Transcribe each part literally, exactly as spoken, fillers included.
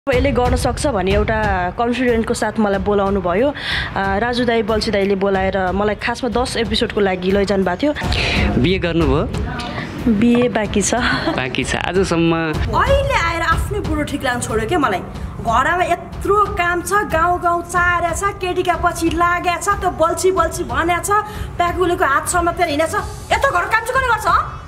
यसले गर्न सक्छ भन्ने एउटा कन्फिडेन्टको साथ मलाई बोलाउनु भयो। राजु दाई बल्छी दाईले बोलाएर मलाई खासमा दस एपिसोडको लागि लैजानु भएको थियो। बिए गर्नुभयो? बिए बाँकी छ बाँकी छ आजसम्म। अहिले आएर आफ्नै बुढो ठिक लाग्न छोड्यो क्या मलाई। घरमा यत्रो काम छ, गाउँ गाउँ चार्या छ, केटीका पछि लाग्या छ, त्यो बल्छी बल्छी भन्या छ, प्याकुलेको हात समातेर हिँडेछ। यत्रो घर काम चाहिँ कसले गर्छ?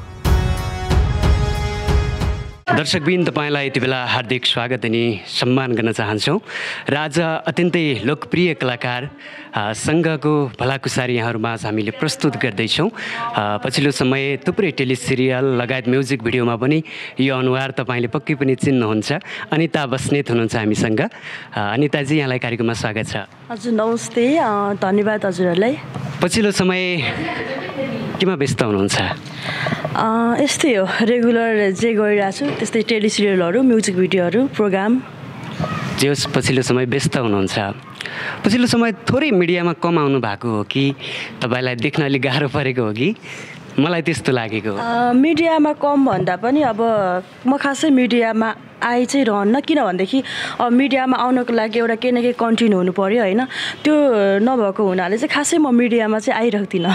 दर्शकबिन तपाईँलाई यति बेला हार्दिक स्वागत अनि सम्मान गर्न चाहन्छौँ। र आज अत्यन्तै लोकप्रिय कलाकार सङ्घको भलाकुसारी यहाँहरूमाझ हामीले प्रस्तुत गर्दैछौँ। पछिल्लो समय थुप्रै टेलिसिरियल लगायत म्युजिक भिडियोमा पनि यो अनुहार तपाईँले पक्कै पनि चिन्नुहुन्छ। अनिता बस्नेत हुनुहुन्छ हामीसँग। अनिताजी, यहाँलाई कार्यक्रममा स्वागत छ। हजुर नमस्ते, धन्यवाद हजुरहरूलाई। पछिल्लो समय केमा व्यस्त हुनुहुन्छ? यस्तै हो, रेगुलर जे गरिरहेको छु त्यस्तै टेलिसिरियलहरू, म्युजिक भिडियोहरू, प्रोग्राम। जे होस्, पछिल्लो समय व्यस्त हुनुहुन्छ। पछिल्लो समय थोरै मिडियामा कम आउनु भएको हो कि तपाईँलाई देख्न अलिक गाह्रो परेको हो कि? मलाई त्यस्तो लागेको हो। मिडियामा कम भन्दा पनि अब म खासै मिडियामा आइ चाहिँ रहन्न, किनभनेदेखि अब मिडियामा आउनको लागि एउटा केही न केही कन्टेन्ट हुनु पऱ्यो होइन। त्यो नभएको हुनाले चाहिँ खासै म मिडियामा चाहिँ आइरहेदिनँ।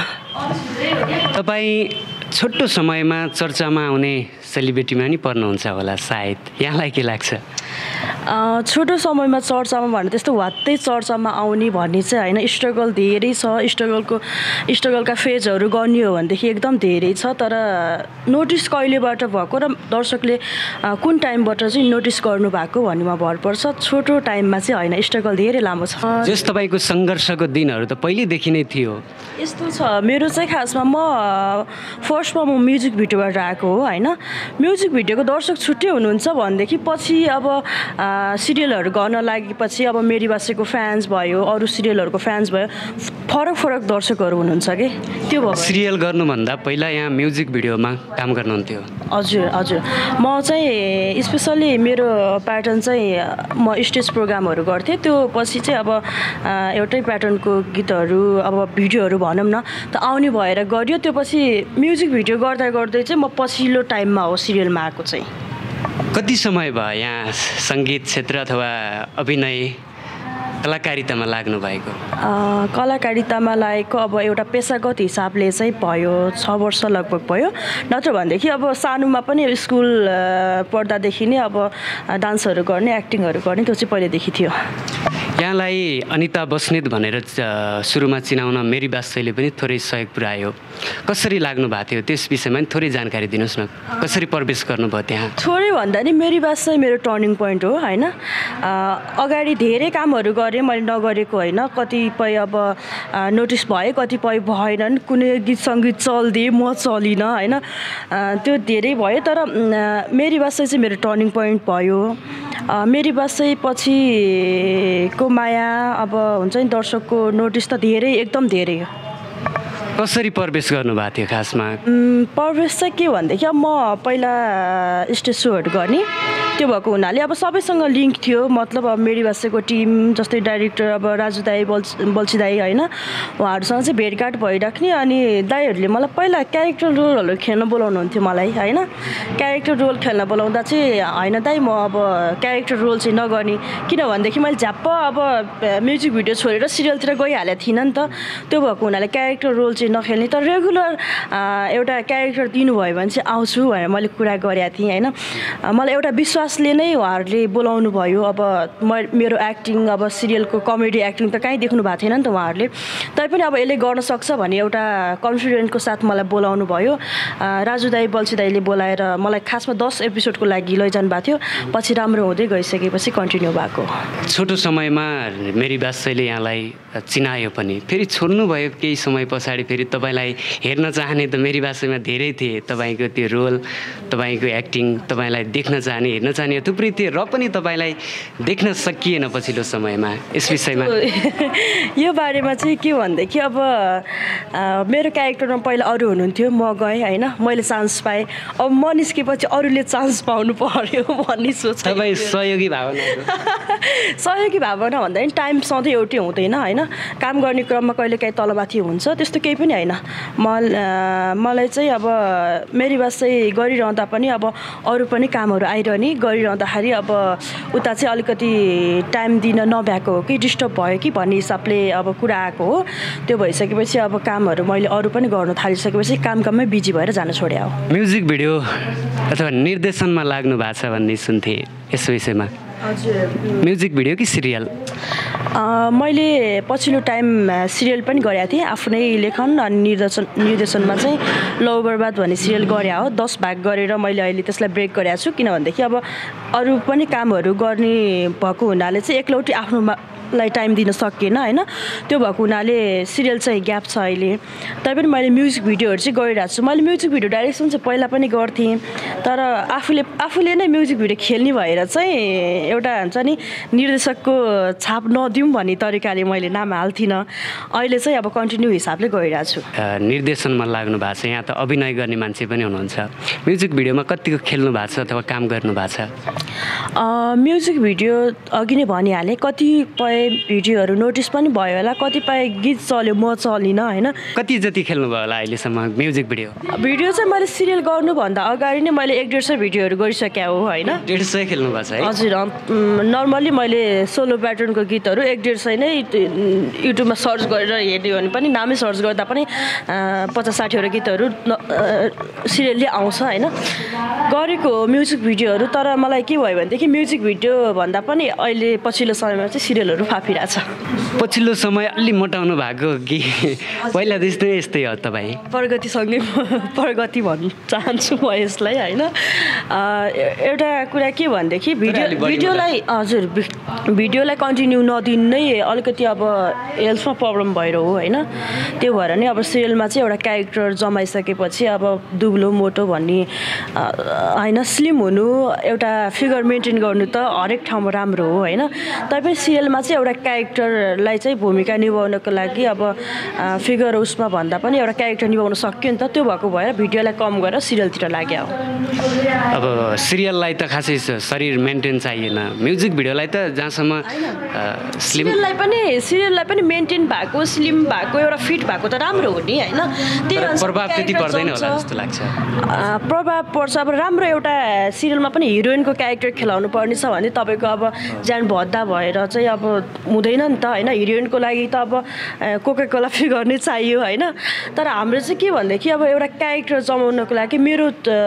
तपाईँ छोटो समयमा चर्चामा आउने सेलिब्रिटीमा नि पर्नुहुन्छ होला सायद, यहाँलाई के लाग्छ? छोटो समयमा चर्चामा भन्ने त्यस्तो वात्तै चर्चामा आउने भन्ने चाहिँ होइन। स्ट्रगल धेरै छ, स्ट्रगलको स्ट्रगलका फेजहरू गर्ने हो भनेदेखि एकदम धेरै छ। तर नोटिस कहिलेबाट भएको र दर्शकले कुन टाइमबाट चाहिँ नोटिस गर्नुभएको भन्नेमा भर पर्छ। छोटो टाइममा चाहिँ होइन, स्ट्रगल धेरै लामो छ। जस तपाईँको सङ्घर्षको दिनहरू त पहिल्यैदेखि नै थियो। यस्तो छ, मेरो चाहिँ खासमा म फर्स्टमा म म्युजिक भिडियोबाट आएको हो होइन। म्युजिक भिडियोको दर्शक छुट्टै हुनुहुन्छ भनेदेखि पछि अब सिरियलहरू गर्न लागेपछि अब मेरी बासेको फ्यान्स भयो, अरू सिरियलहरूको फ्यान्स भयो, फरक फरक दर्शकहरू हुनुहुन्छ कि। त्यो भयो। सिरियल गर्नुभन्दा पहिला यहाँ म्युजिक भिडियोमा काम गर्नुहुन्थ्यो? हजुर हजुर, म चाहिँ स्पेसल्ली मेरो प्याटर्न चाहिँ म स्टेज प्रोग्रामहरू गर्थेँ। त्यो पछि चाहिँ अब एउटै प्याटर्नको गीतहरू अब भिडियोहरू भनौँ न त आउने भएर गरियो। त्यो पछि म्युजिक भिडियो गर्दा गर्दै चाहिँ म पछिल्लो टाइममा हो सिरियलमा आएको चाहिँ। कति समय भयो यहाँ सङ्गीत क्षेत्र अथवा अभिनय कलाकारितामा लाग्नु भएको? कलाकारितामा लागेको अब एउटा पेसागत हिसाबले चाहिँ भयो छ वर्ष लगभग भयो। नत्र भनेदेखि अब सानोमा पनि स्कुल पढ्दादेखि नै अब डान्सहरू गर्ने, एक्टिङहरू गर्ने, त्यो चाहिँ पहिल्यैदेखि थियो। यहाँलाई अनिता बस्नेत भनेर सुरुमा चिनाउन मेरी बासैले पनि थोरै सहयोग पुऱ्यायो। कसरी लाग्नु भएको थियो त्यस विषयमा पनि थोरै जानकारी दिनुहोस् न। कसरी प्रवेश गर्नुभयो त्यहाँ? थोरै भन्दा नि मेरी बास चाहिँ मेरो टर्निङ पोइन्ट हो होइन। अगाडि धेरै कामहरू गरेँ मैले, नगरेको होइन। कतिपय अब नोटिस भए, कतिपय भएनन्। कुनै गीत सङ्गीत चलिदिएँ, म चलिनँ होइन। त्यो धेरै भयो। तर मेरी बास चाहिँ मेरो टर्निङ पोइन्ट भयो। मेरी बास चाहिँ पछिको माया अब हुन्छ नि, दर्शकको नोटिस त धेरै, एकदम धेरै हो। कसरी प्रवेश गर्नुभएको थियो खासमा? प्रवेश चाहिँ के भनेदेखि अब म पहिला स्टेज सोहरू गर्ने, त्यो भएको हुनाले अब सबैसँग लिङ्क थियो। मतलब अब मेरी बासेको टिम जस्तै डाइरेक्टर अब राजु दाई, बल्छी बल्छी दाई होइन, उहाँहरूसँग चाहिँ भेटघाट भइराख्ने। अनि दाईहरूले मलाई पहिला क्यारेक्टर रोलहरू खेल्न बोलाउनुहुन्थ्यो मलाई होइन। क्यारेक्टर रोल खेल्न बोलाउँदा चाहिँ होइन दाई म अब क्यारेक्टर रोल चाहिँ नगर्ने, किनभनेदेखि मैले झ्याप्प अब म्युजिक भिडियो छोडेर सिरियलतिर गइहालेको थिइनँ नि त। त्यो भएको हुनाले क्यारेक्टर रोल चाहिँ नखेल्ने। तर रेगुलर एउटा क्यारेक्टर दिनुभयो भने चाहिँ आउँछु भनेर मैले कुरा गरेको थिएँ होइन। मलाई एउटा विश्वासले नै उहाँहरूले बोलाउनु भयो। अब म मेरो एक्टिङ अब सिरियलको कमेडी एक्टिङ त कहीँ देख्नु भएको थिएन नि त उहाँहरूले। तैपनि अब यसले गर्न सक्छ भन्ने एउटा कन्फिडेन्टको साथ मलाई बोलाउनु भयो। राजु दाई बल्छी दाईले बोलाएर मलाई खासमा दस एपिसोडको लागि लैजानु भएको थियो। पछि राम्रो हुँदै गइसकेपछि कन्टिन्यू भएको। छोटो समयमा मेरी बासैले यहाँलाई चिनायो पनि, फेरि छोड्नुभयो केही समय पछाडि। फेरि तपाईँलाई हेर्न चाहने त मेरी बासैमा धेरै थिए। तपाईँको त्यो रोल, तपाईँको एक्टिङ, तपाईँलाई देख्न चाहने, हेर्न चाहने थुप्रै थिए, र पनि तपाईँलाई देख्न सकिएन पछिल्लो समयमा। यस विषयमा यो बारेमा चाहिँ के भनेदेखि अब मेरो क्यारेक्टरमा पहिला अरू हुनुहुन्थ्यो, म गएँ होइन, मैले चान्स पाएँ। अब म निस्केपछि अरूले चान्स पाउनु पर्यो भन्ने सोच। तपाईँ सहयोगी भावना? सहयोगी भावना भन्दा पनि टाइम सधैँ एउटै हुँदैन होइन। काम गर्ने क्रममा कहिले काहीँ तलमाथि हुन्छ, त्यस्तो केही पनि होइन म मलाई चाहिँ अब मेरीबास चाहिँ गरिरहँदा पनि अब अरू पनि कामहरू आइरहने गरिरहँदाखेरि अब उता चाहिँ अलिकति टाइम दिन नभ्याएको हो कि डिस्टर्ब भयो कि भन्ने हिसाबले अब कुरा आएको हो त्यो भइसकेपछि अब कामहरू मैले अरू पनि गर्नु थालिसकेपछि काम काममै बिजी भएर जान छोडे हो म्युजिक भिडियो अथवा निर्देशनमा लाग्नु भएको छ भन्ने सुन्थेँ यस विषयमा हजुर म्युजिक भिडियो कि सिरियल मैले पछिल्लो टाइम सिरियल पनि गरेको थिएँ आफ्नै लेखन अनि निर्देशन निर्देशनमा चाहिँ लौ बर्बाद भन्ने सिरियल गरे हो दस भाग गरेर मैले अहिले त्यसलाई ब्रेक गरेको छु किनभनेदेखि अब अरू पनि कामहरू गर्ने भएको हुनाले चाहिँ एकलौटी आफ्नो लाई टाइम दिन सकिएन होइन त्यो भएको हुनाले सिरियल चाहिँ ग्याप छ अहिले तैपनि मैले म्युजिक भिडियोहरू चाहिँ गरिरहेको छु मैले म्युजिक भिडियो डाइरेक्सन चाहिँ पहिला पनि गर्थेँ तर आफूले आफूले नै म्युजिक भिडियो खेल्ने भएर चाहिँ एउटा हुन्छ नि निर्देशकको छाप नदिउँ भन्ने तरिकाले मैले नाम हाल्थिनँ अहिले चाहिँ अब कन्टिन्यू हिसाबले गइरहेको छु निर्देशनमा लाग्नु भएको छ यहाँ त अभिनय गर्ने मान्छे पनि हुनुहुन्छ म्युजिक भिडियोमा कतिको खेल्नु भएको छ अथवा काम गर्नु भएको छ म्युजिक भिडियो अघि नै भनिहालेँ कतिपय भिडियोहरू नोटिस पनि भयो होला कतिपय गीत चल्यो म चलिनँ होइन कति जति खेल्नुभयो होला अहिलेसम्म म्युजिक भिडियो भिडियो चाहिँ मैले सिरियल गर्नुभन्दा अगाडि नै मैले एक डेढ सय भिडियोहरू गरिसकेँ हो होइन डेढ सय खेल्नु भएको छ है हजुर नर्मली मैले सोलो प्याटर्नको गीतहरू एक डेढ सय नै युट्युबमा सर्च गरेर हेर्ने हो भने पनि नामै सर्च गर्दा पनि पचास साठीवटा गीतहरू सिरियलले आउँछ होइन गरेको म्युजिक भिडियोहरू तर मलाई के भयो भनेदेखि म्युजिक भिडियो भन्दा पनि अहिले पछिल्लो समयमा चाहिँ सिरियलहरू फापिरहेछ पछिल्लो समय अलि मोटाउनु भएको कि पहिला जस्तै यस्तै हो तपाईँ प्रगतिसँगै प्रगति भन्न चाहन्छु म यसलाई होइन एउटा कुरा के भनेदेखि भिडियो भिडियोलाई हजुर भिडियोलाई कन्टिन्यू नदिनु नै अलिकति अब हेल्थमा प्रब्लम भएर हो होइन त्यो भएर नै अब सिरियलमा चाहिँ एउटा क्यारेक्टर जमाइसकेपछि अब दुब्लो मोटो भन्ने होइन स्लिम हुनु एउटा फिगर मेन्टेन गर्नु त हरेक ठाउँमा राम्रो हो होइन तैपनि सिरियलमा चाहिँ एउटा क्यारेक्टरलाई चाहिँ भूमिका निभाउनको लागि अब फिगर उसमा भन्दा पनि एउटा क्यारेक्टर निभाउन सक्यो नि त त्यो भएको भएर भिडियोलाई कम गरेर सिरियलतिर लाग्यो अब सिरियललाई त खासै शरीर मेन्टेन चाहिएन म्युजिक भिडियोलाई त जहाँसम्म स्लिम सिरियललाई पनि सिरियललाई पनि मेन्टेन भएको स्लिम भएको एउटा फिट भएको त राम्रो हो नि होइन त्यही प्रभाव त्यति पर्दैन होला जस्तो लाग्छ प्रभाव पर्छ अब राम्रो एउटा सिरियलमा पनि हिरोइनको क्यारेक्टर खेलाउनु पर्ने छ भने तपाईँको अब ज्यान भद्दा भएर चाहिँ अब हुँदैन नि त होइन हिरोइनको लागि त अब कोका कोला फिगर नै चाहियो होइन तर हाम्रो चाहिँ के भनेदेखि अब एउटा क्यारेक्टर जमाउनको लागि मेरो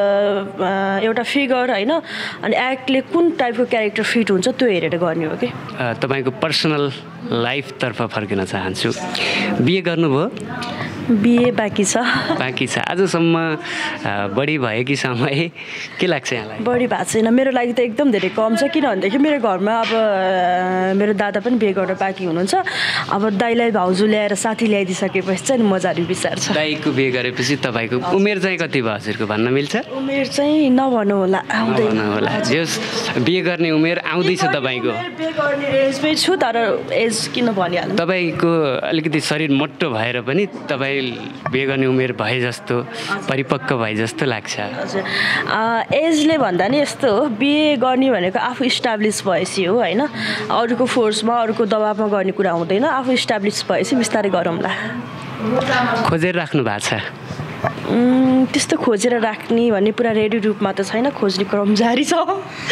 एउटा फिगर होइन अनि एक्टले कुन टाइपको क्यारेक्टर फिट हुन्छ त्यो हेरेर गर्ने हो कि तपाईँको पर्सनल लाइफतर्फ फर्किन चाहन्छु बिए गर्नुभयो बिए बाँकी छ बाँकी छ आजसम्म बढी भयो कि समय के लाग्छ यहाँलाई बढी भएको छैन मेरो लागि त एकदम धेरै कम छ किनभनेदेखि मेरो घरमा अब मेरो दादा पनि बिहे गरेर बाँकी हुनुहुन्छ अब दाइलाई भाउजू ल्याएर साथी ल्याइदिइसकेपछि चाहिँ मजाले विचार छ दाइको बिहे गरेपछि तपाईँको उमेर चाहिँ कति भयो हजुरको भन्न मिल्छ उमेर चाहिँ नभन्नु होला आउँदैन होला जस बिहे गर्ने उमेर आउँदैछ तपाईँको बिहे गर्ने एजमै छु तर एज किन भनिहाल्नु तपाईँको अलिकति शरीर मोटो भएर पनि तपाईँ बिहे गर्ने उमेर भए जस्तो परिपक्व भए जस्तो लाग्छ हजुर एजले भन्दा नि यस्तो हो बिहे गर्ने भनेको आफू इस्टाब्लिस भएपछि हो होइन अरूको फोर्समा अरूको दबाबमा गर्ने कुरा हुँदैन आफू इस्टाब्लिस भएपछि बिस्तारै गरौँला खोजेर राख्नु भएको छ त्यस्तो खोजेर राख्ने भन्ने पुरा रेडी रूपमा त छैन खोज्ने क्रम जारी छ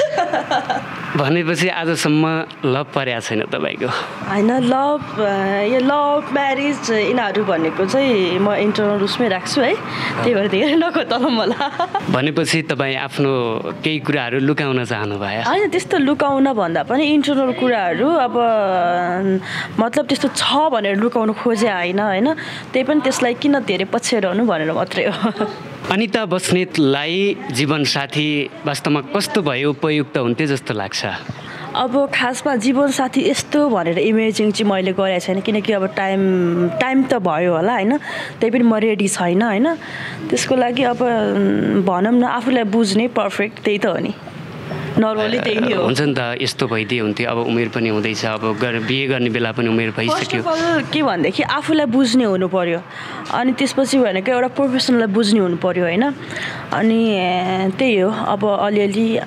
भनेपछि आजसम्म लभ परेको छैन तपाईँको होइन लभ यो लभ म्यारिज यिनीहरू भनेको चाहिँ म इन्टरनल उसमै राख्छु है त्यही भएर धेरै नखोतल मलाई भनेपछि तपाईँ आफ्नो केही कुराहरू लुकाउन चाहनुभयो होइन त्यस्तो लुकाउन भन्दा पनि इन्टरनल कुराहरू अब मतलब त्यस्तो छ भनेर लुकाउनु खोजे होइन होइन त्यही पनि त्यसलाई किन धेरै पछ्याइरहनु भनेर मात्रै हो अनिता बस्नेतलाई जीवनसाथी वास्तवमा कस्तो भयो उपयुक्त हुन्थ्यो जस्तो लाग्छ अब खासमा जीवनसाथी यस्तो भनेर इमेजिङ चाहिँ मैले गरेको छैन किनकि अब टाइम टाइम त भयो होला होइन त्यही पनि म रेडी छैन होइन त्यसको लागि अब भनौँ न आफूलाई बुझ्ने पर्फेक्ट त्यही त हो नि नर्मली त्यही नै हो हुन्छ नि त यस्तो भइदिए हुन्थ्यो अब उमेर पनि हुँदैछ अब बिहे गर्ने बेला पनि उमेर भइसक्यो के भनेदेखि आफूलाई बुझ्ने हुनु पर्यो अनि त्यसपछि भनेको एउटा प्रोफेसनललाई बुझ्ने हुनु पर्यो होइन अनि त्यही हो अब अलिअलि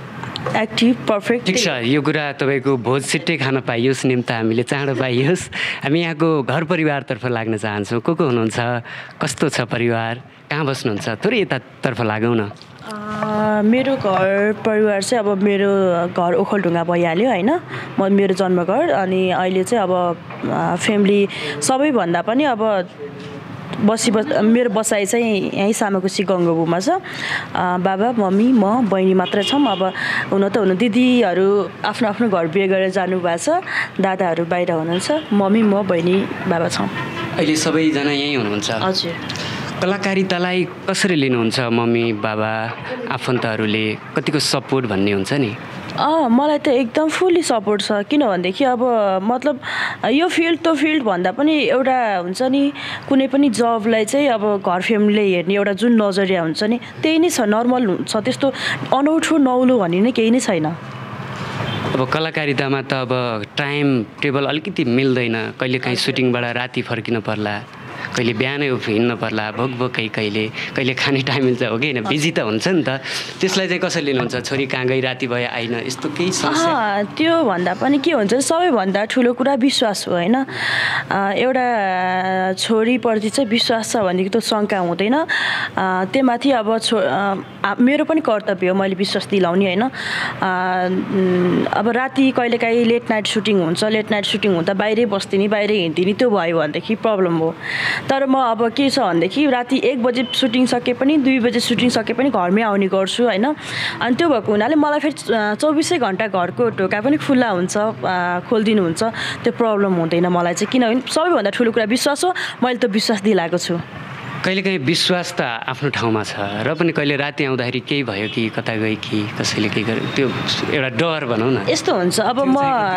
एक्टिभ पर्फेक्ट। ठिक छ, यो कुरा तपाईँको भोज छिट्टै खान पाइयोस्, निम्ता हामीले चाँडो पाइयोस्। हामी यहाँको घर परिवारतर्फ लाग्न चाहन्छौँ। को को हुनुहुन्छ, कस्तो छ परिवार, कहाँ बस्नुहुन्छ, थोरै यतातर्फ लागौँ न। मेरो घर परिवार चाहिँ अब मेरो घर ओखलढुङ्गा भइहाल्यो होइन, म मेरो जन्मघर। अनि अहिले चाहिँ अब फ्यामिली सबैभन्दा पनि अब बसी बस मेरो बसाइ चाहिँ यहीँ सामाकोसी गङ्गोबुमा छ। बाबा मम्मी म बहिनी मात्रै छौँ। अब हुन त हुनु दिदीहरू आफ्नो आफ्नो घर बिहे गरेर जानुभएको छ, दादाहरू बाहिर हुनुहुन्छ, मम्मी म बहिनी बाबा छौँ। अहिले सबैजना यहीँ हुनुहुन्छ? हजुर। कलाकारितालाई कसरी लिनुहुन्छ मम्मी बाबा आफन्तहरूले, कतिको सपोर्ट भन्ने हुन्छ नि? अँ मलाई त एकदम फुल्ली सपोर्ट छ। किनभनेदेखि अब मतलब यो फिल्ड त्यो फिल्ड भन्दा पनि एउटा हुन्छ नि, कुनै पनि जबलाई चाहिँ अब घर फ्यामिलीले हेर्ने एउटा जुन नजरिया हुन्छ नि त्यही नै छ, नर्मल हुन्छ, त्यस्तो अनौठो नौलो भन्ने नै केही नै छैन। अब कलाकारितामा त अब टाइम टेबल अलिकति मिल्दैन, कहिलेकाहीँ सुटिङबाट राति फर्किन पर्ला, कहिले बिहानै हिँड्नु पर्ला, भोक भोकै, कहिले कहिले खाने टाइम मिल्छ, हो कि होइन, बिजी त हुन्छ नि त। त्यसलाई चाहिँ कसरी लिनुहुन्छ? छोरी कहाँ गई, राति भयो आइन, यस्तो केही समस्या? त्यो भन्दा पनि के हुन्छ, सबैभन्दा ठुलो कुरा विश्वास हो होइन। एउटा छोरीप्रति चाहिँ विश्वास छ भनेदेखि त्यो शङ्का हुँदैन। त्यो माथि अब छो मेरो पनि कर्तव्य हो मैले विश्वास दिलाउने होइन। अब राति कहिलेकाहीँ लेट नाइट सुटिङ हुन्छ, लेट नाइट सुटिङ हुँदा बाहिरै बस्दिने बाहिरै हिँड्दिने, त्यो भयो भनेदेखि प्रब्लम हो। तर म अब के छ भनेदेखि राति एक बजे सुटिङ सके पनि दुई बजे सुटिङ सके पनि घरमै आउने गर्छु होइन। अनि त्यो भएको हुनाले मलाई फेरि चौबिसै घन्टा घरको ढोका पनि खुल्ला हुन्छ, खोलिदिनुहुन्छ, त्यो प्रब्लम हुँदैन मलाई चाहिँ। किनभने सबैभन्दा ठुलो कुरा विश्वास हो, मैले त विश्वास दिलाएको छु। कहिलेकाहीँ विश्वास त आफ्नो ठाउँमा छ र पनि कहिले राति आउँदाखेरि केही भयो कि, कता गयो कि, कसैले केही गर्यो, त्यो एउटा डर भनौँ न। यस्तो हुन्छ अब म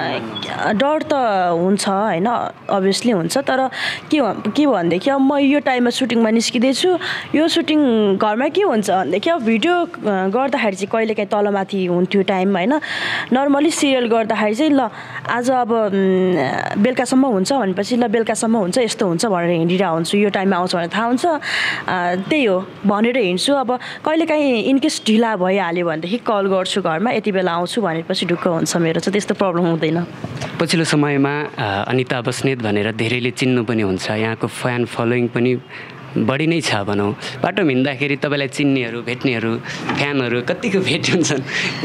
डर त हुन्छ होइन, अभियसली हुन्छ। तर के के भनेदेखि अब म यो टाइममा सुटिङमा निस्किँदैछु, यो सुटिङ घरमा के हुन्छ भनेदेखि अब भिडियो गर्दाखेरि चाहिँ कहिलेकाहीँ तलमाथि हुन्थ्यो टाइम होइन। नर्मली सिरियल गर्दाखेरि चाहिँ ल आज अब बेलुकासम्म हुन्छ भनेपछि ल बेलुकासम्म हुन्छ, यस्तो हुन्छ भनेर हिँडिरहेको हुन्छु, यो टाइममा आउँछ भनेर थाहा हुन्छ, त्यही हो भनेर हिँड्छु। अब कहिलेकाहीँ इनकेस ढिला भइहाल्यो भनेदेखि कल गर्छु घरमा, यति बेला आउँछु भनेपछि ढुक्क हुन्छ मेरो चाहिँ, त्यस्तो प्रब्लम हुँदैन। पछिल्लो समयमा अनिता बस्नेत भनेर धेरैले चिन्नु पनि हुन्छ, यहाँको फ्यान फलोइङ पनि बढी नै छ भनौँ। बाटोमा हिँड्दाखेरि तपाईँलाई चिन्नेहरू भेट्नेहरू फ्यानहरू कतिको भेट हुन्छन्?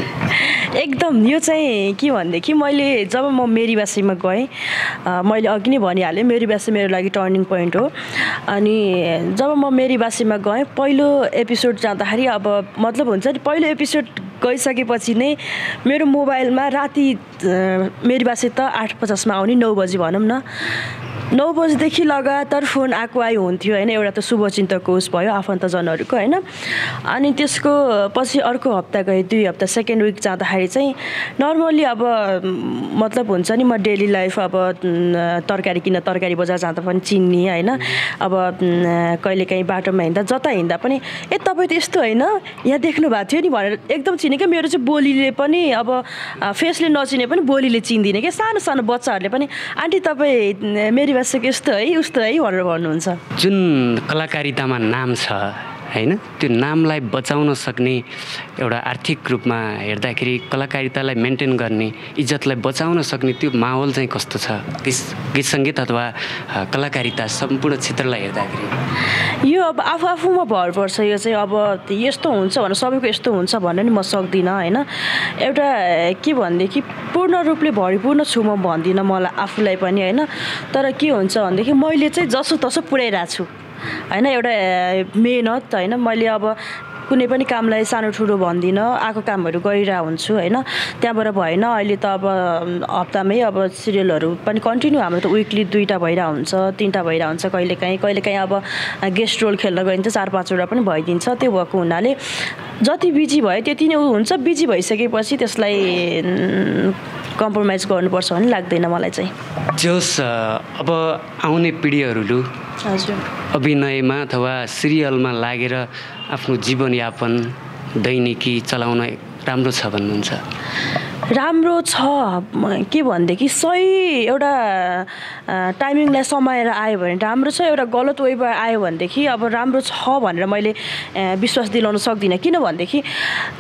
एकदम। यो चाहिँ के भनेदेखि मैले जब म मेरीबासीमा गएँ, मैले अघि नै भनिहालेँ मेरीबासी मेरो लागि टर्निङ पोइन्ट हो। अनि जब म मेरीबासीमा गएँ पहिलो एपिसोड जाँदाखेरि अब मतलब हुन्छ नि, पहिलो एपिसोड गइसकेपछि नै मेरो मोबाइलमा राति मेरीबासी त आठ पचासमा आउने, नौ बजी भनौँ न, नौ बजीदेखि लगातार फोन आएको आइ हुन्थ्यो होइन। एउटा त शुभचिन्तकको उस भयो आफन्तजनहरूको होइन। अनि त्यसको पछि अर्को हप्ता गएँ, दुई हप्ता सेकेन्ड विक जाँदाखेरि चाहिँ नर्मली अब मतलब हुन्छ नि, म डेली लाइफ अब तरकारी किन तरकारी बजार जाँदा पनि चिन्ने होइन। अब कहिलेकाहीँ बाटोमा हिँड्दा जता हिँड्दा पनि ए तपाईँ त यस्तो होइन, यहाँ देख्नु भएको थियो नि भनेर एकदम चिने क्या। मेरो चाहिँ बोलीले पनि अब फेसले नचिने पनि बोलीले चिन्दिने क्या। सानो सानो बच्चाहरूले पनि आन्टी तपाईँ मेरी यस्तो है उस्तो है भनेर भन्नुहुन्छ। जुन कलाकारितामा नाम छ होइन, त्यो नामलाई बचाउन सक्ने एउटा आर्थिक रूपमा हेर्दाखेरि कलाकारितालाई मेन्टेन गर्ने, इज्जतलाई बचाउन सक्ने त्यो माहौल चाहिँ कस्तो छ गीत गीत सङ्गीत अथवा कलाकारिता सम्पूर्ण क्षेत्रलाई हेर्दाखेरि? यो अब आफू आफूमा भर पर्छ। यो चाहिँ अब यस्तो हुन्छ भने सबैको यस्तो हुन्छ भन्नु नि म सक्दिनँ होइन। एउटा के भनेदेखि पूर्ण रूपले भरिपूर्ण छु म भन्दिनँ मलाई आफूलाई पनि होइन। तर के हुन्छ भनेदेखि मैले चाहिँ जसो तसो पुर्याइरहेको छु होइन। एउटा मेहनत होइन, मैले अब कुनै पनि कामलाई सानो ठुलो भन्दिनँ, आएको कामहरू गरिरहेको हुन्छु होइन। त्यहाँबाट भएन अहिले त अब हप्तामै अब सिरियलहरू पनि कन्टिन्यू हाम्रो त विकली दुईवटा भइरहेको हुन्छ, तिनवटा भइरहेको हुन्छ, कहिलेकाहीँ कहिलेकाहीँ अब गेस्ट रोल खेल्न गइन्छ चार पाँचवटा पनि भइदिन्छ। त्यो भएको हुनाले जति बिजी भयो त्यति नै उ हुन्छ। बिजी भइसकेपछि त्यसलाई कम्प्रोमाइज गर्नुपर्छ भन्ने लाग्दैन मलाई चाहिँ। जोस् अब आउने पिँढीहरू हजुर अभिनयमा अथवा सिरियलमा लागेर आफ्नो जीवनयापन दैनिकी चलाउन राम्रो छ भन्नुहुन्छ? राम्रो छ के भनेदेखि सही एउटा टाइमिङलाई समाएर आयो भने राम्रो छ। एउटा गलत वेबाट आयो भनेदेखि अब राम्रो छ भनेर मैले विश्वास दिलाउन सक्दिनँ। किन भनेदेखि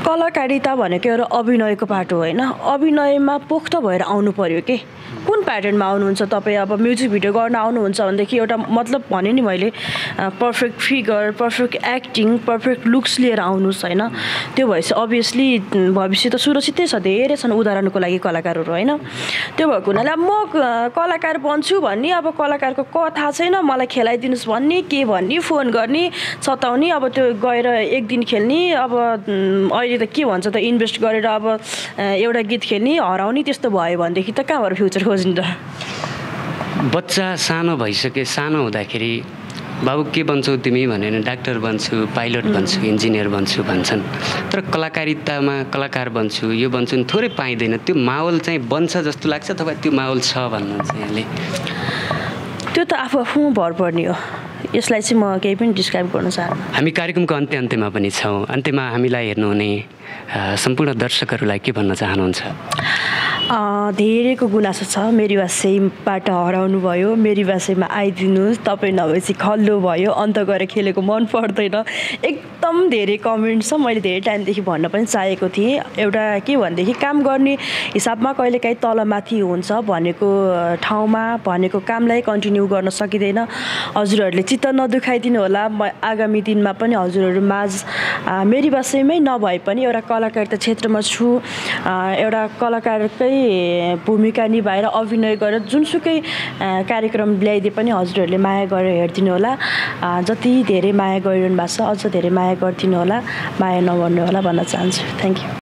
कलाकारिता भनेको एउटा अभिनयको पाटो होइन अभिनयमा पोख्त भएर आउनु पर्यो के कुन प्याटर्नमा आउनुहुन्छ तपाईँ अब म्युजिक भिडियो गर्न आउनुहुन्छ भनेदेखि एउटा मतलब भने नि मैले perfect figure perfect acting perfect looks लिएर आउनुहोस् होइन त्यो भएपछि अभियसली भविष्य त सुरक्षितै छ धेरै छन् उदाहरणको लागि कलाकारहरू होइन त्यो भएको हुनाले अब म कलाकार बन्छु भन्ने अब कलाकारको क थाहा छैन मलाई खेलाइदिनुहोस् भन्ने के भन्ने फोन गर्ने सताउने अब त्यो गएर एक दिन खेल्ने अब अहिले त के भन्छ त इन्भेस्ट गरेर अब एउटा गीत खेल्ने हराउने त्यस्तो भयो भनेदेखि त कहाँबाट फ्युचर खोज्नु त बच्चा सानो भइसके सानो हुँदाखेरि बाबु के बन्छौ तिमी भनेर डाक्टर बन्छु पाइलट बन्छु इन्जिनियर बन्छु भन्छन् तर कलाकारितामा कलाकार बन्छु यो बन्छु थोरै पाइँदैन त्यो माहौल चाहिँ बन्छ जस्तो लाग्छ अथवा त्यो माहौल छ भन्नुहुन्छ यहाँले त्यो त आफू आफूमा भर पर्ने हो यसलाई चाहिँ म केही पनि डिस्क्राइब गर्न चाहन्न हामी कार्यक्रमको अन्त्य अन्त्यमा पनि छौँ अन्त्यमा हामीलाई हेर्नुहुने सम्पूर्ण दर्शकहरूलाई के भन्न चाहनुहुन्छ धेरैको गुनासो छ मेरी वासैबाट हराउनु भयो मेरी वासैमा आइदिनुहोस् तपाईँ नभएपछि खल्लो भयो अन्त गएर खेलेको मन पर्दैन एकदम धेरै कमेन्ट छ मैले धेरै टाइमदेखि भन्न पनि चाहेको थिएँ एउटा के भनेदेखि काम गर्ने हिसाबमा कहिलेकाहीँ तलमाथि हुन्छ भनेको ठाउँमा भनेको कामलाई कन्टिन्यू गर्न सकिँदैन हजुरहरूले चित्त नदुखाइदिनु होला म आगामी दिनमा पनि हजुरहरू माझ मेरी वासैमै नभए पनि एउटा कलाकारिता क्षेत्रमा छु एउटा कलाकारकै भूमिका निभाएर अभिनय गरेर जुनसुकै कार्यक्रम ल्याइदिए पनि हजुरहरूले माया गरेर हेरिदिनु होला जति धेरै माया गरिरहनु भएको छ अझ धेरै माया गरिदिनु होला माया नगर्नु होला भन्न चाहन्छु थ्याङ्क यू